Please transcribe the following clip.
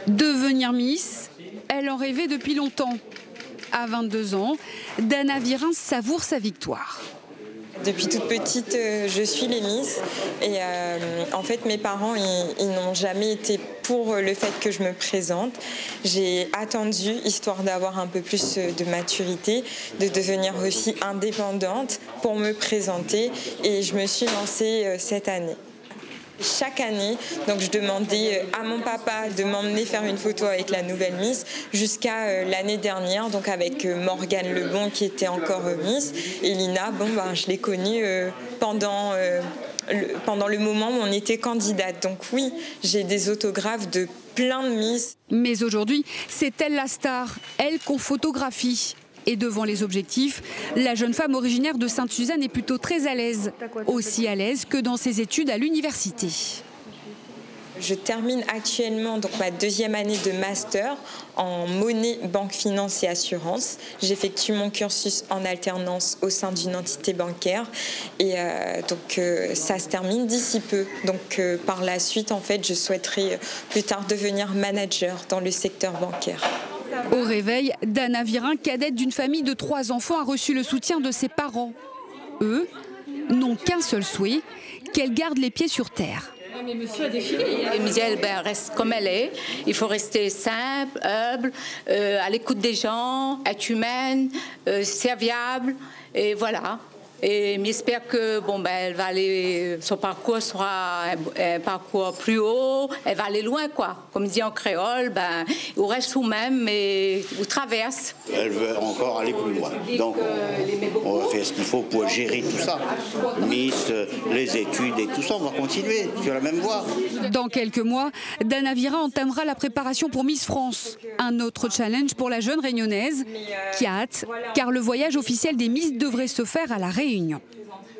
Devenir Miss, elle en rêvait depuis longtemps. À 22 ans, Dana Virin savoure sa victoire. Depuis toute petite, je suis les Miss et en fait mes parents ils n'ont jamais été pour le fait que je me présente. J'ai attendu, histoire d'avoir un peu plus de maturité, de devenir aussi indépendante pour me présenter et je me suis lancée cette année. Chaque année, donc je demandais à mon papa de m'emmener faire une photo avec la nouvelle Miss jusqu'à l'année dernière, donc avec Morgane Lebon qui était encore Miss et Lina, je l'ai connue pendant le moment où on était candidate. Donc oui, j'ai des autographes de plein de Miss. Mais aujourd'hui, c'est elle la star, elle qu'on photographie. Et devant les objectifs, la jeune femme originaire de Sainte-Suzanne est plutôt très à l'aise. Aussi à l'aise que dans ses études à l'université. Je termine actuellement donc ma deuxième année de master en monnaie, banque, finance et assurance. J'effectue mon cursus en alternance au sein d'une entité bancaire et ça se termine d'ici peu. Donc par la suite, en fait, je souhaiterais plus tard devenir manager dans le secteur bancaire. Au réveil, Dana Virin, cadette d'une famille de 3 enfants, a reçu le soutien de ses parents. Eux n'ont qu'un seul souhait, qu'elle garde les pieds sur terre. Mais monsieur a défilé. Il me disait, reste comme elle est. Il faut rester simple, humble, à l'écoute des gens, être humaine, serviable, et voilà. Et j'espère que elle va aller, son parcours sera un parcours plus haut, elle va aller loin, quoi. Comme dit en créole, il reste vous-même, mais vous traverse. Elle veut encore aller plus loin. Donc on va faire ce qu'il faut pour gérer tout ça. Miss, les études et tout ça, on va continuer sur la même voie. Dans quelques mois, Dana Virin entamera la préparation pour Miss France. Un autre challenge pour la jeune réunionnaise qui a hâte, car le voyage officiel des Miss devrait se faire à La Réunion.